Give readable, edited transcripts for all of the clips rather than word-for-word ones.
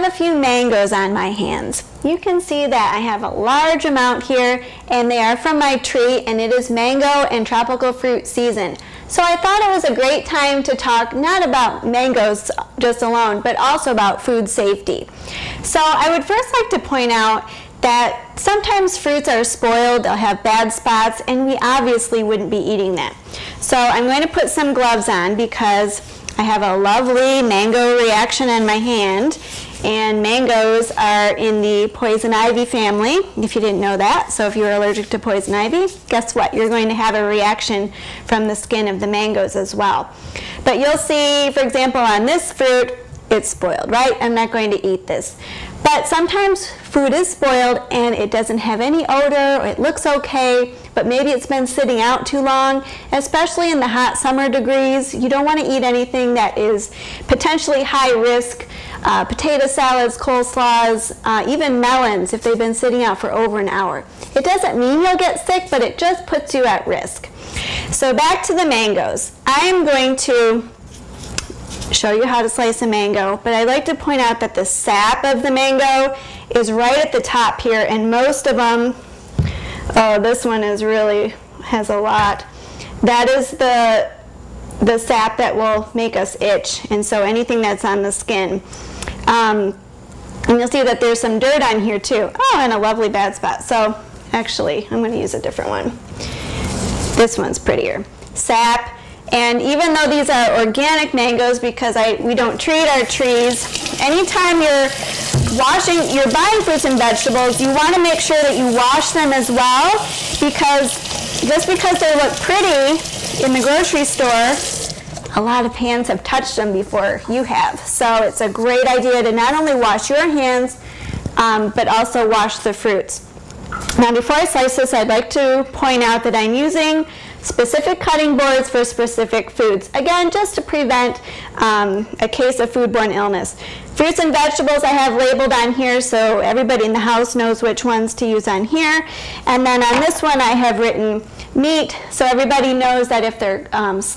a few mangoes on my hands. You can see that I have a large amount here, and they are from my tree, and it is mango and tropical fruit season. So I thought it was a great time to talk not about mangoes just alone, but also about food safety. So I would first like to point out that sometimes fruits are spoiled, they'll have bad spots, and we obviously wouldn't be eating them. So I'm going to put some gloves on because I have a lovely mango reaction on my hand, and mangoes are in the poison ivy family, if you didn't know that. So if you're allergic to poison ivy, guess what? You're going to have a reaction from the skin of the mangoes as well. But you'll see, for example, on this fruit, it's spoiled, right? I'm not going to eat this. But sometimes food is spoiled and it doesn't have any odor, or it looks okay, but maybe it's been sitting out too long, especially in the hot summer degrees. You don't want to eat anything that is potentially high risk. Potato salads, coleslaws, even melons if they've been sitting out for over an hour. It doesn't mean you'll get sick, but it just puts you at risk. So back to the mangoes. I am going to show you how to slice a mango, but I'd like to point out that the sap of the mango is right at the top here, and most of them, oh, this one is really has a lot. That is the sap that will make us itch, and so anything that's on the skin. And you'll see that there's some dirt on here too. Oh, and a lovely bad spot. So actually, I'm going to use a different one. This one's prettier. Sap. And even though these are organic mangoes, because we don't treat our trees, anytime you're buying fruits and vegetables, you want to make sure that you wash them as well, because just because they look pretty in the grocery store, a lot of hands have touched them before you have. So it's a great idea to not only wash your hands, but also wash the fruits. Now before I slice this, I'd like to point out that I'm using specific cutting boards for specific foods. Again, just to prevent a case of foodborne illness. Fruits and vegetables I have labeled on here so everybody in the house knows which ones to use on here. And then on this one I have written meat, so everybody knows that if they're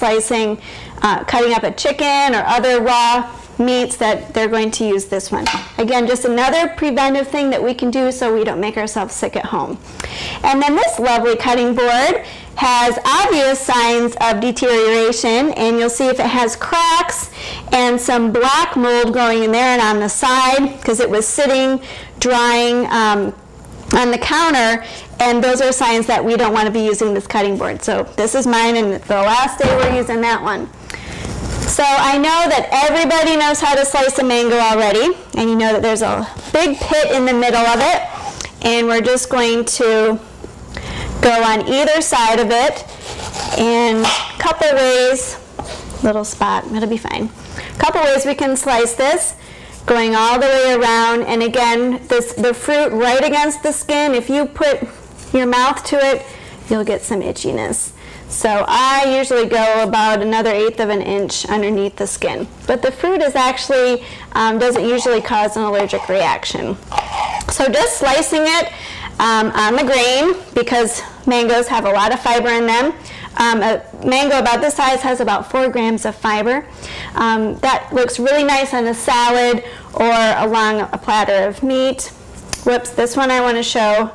cutting up a chicken or other raw meats, that they're going to use this one. Again, just another preventive thing that we can do so we don't make ourselves sick at home. And then this lovely cutting board has obvious signs of deterioration, and you'll see if it has cracks and some black mold growing in there and on the side because it was sitting drying on the counter, and those are signs that we don't want to be using this cutting board. So this is mine, and the last day we're using that one. So I know that everybody knows how to slice a mango already, and you know that there's a big pit in the middle of it, and we're just going to go on either side of it, and a couple ways, little spot, it'll be fine. A couple ways we can slice this, going all the way around, and again, the fruit right against the skin, if you put your mouth to it, you'll get some itchiness. So I usually go about another 1/8 of an inch underneath the skin. But the fruit is actually, doesn't usually cause an allergic reaction. So just slicing it on the grain, because mangoes have a lot of fiber in them. A mango about this size has about 4 grams of fiber. That looks really nice on a salad or along a platter of meat. Whoops, this one I want to show.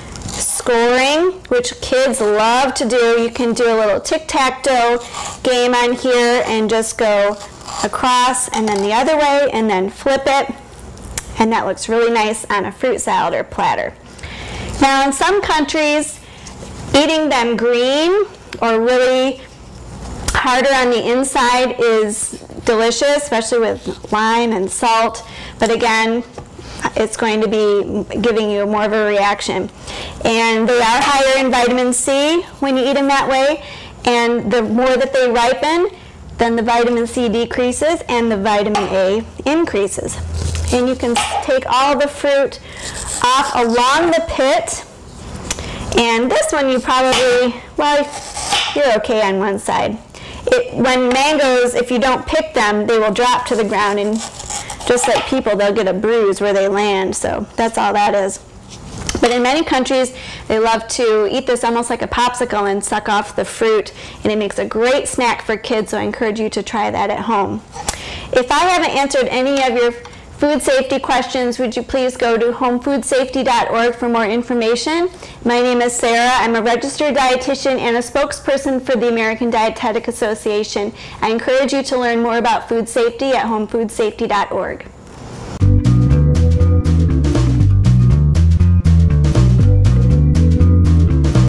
Scoring, which kids love to do. You can do a little tic-tac-toe game on here and just go across and then the other way and then flip it, and that looks really nice on a fruit salad or platter. Now in some countries, eating them green or really harder on the inside is delicious, especially with lime and salt, but again, it's going to be giving you more of a reaction. And they are higher in vitamin C when you eat them that way, and the more that they ripen, then the vitamin C decreases and the vitamin A increases. And you can take all the fruit off along the pit, and this one you probably, well, you're okay on one side. When mangoes, if you don't pick them, they will drop to the ground, and just like people, they'll get a bruise where they land, so that's all that is. But in many countries, they love to eat this almost like a popsicle and suck off the fruit, and it makes a great snack for kids, so I encourage you to try that at home. If I haven't answered any of your food safety questions, would you please go to homefoodsafety.org for more information. My name is Sarah. I'm a registered dietitian and a spokesperson for the American Dietetic Association. I encourage you to learn more about food safety at homefoodsafety.org.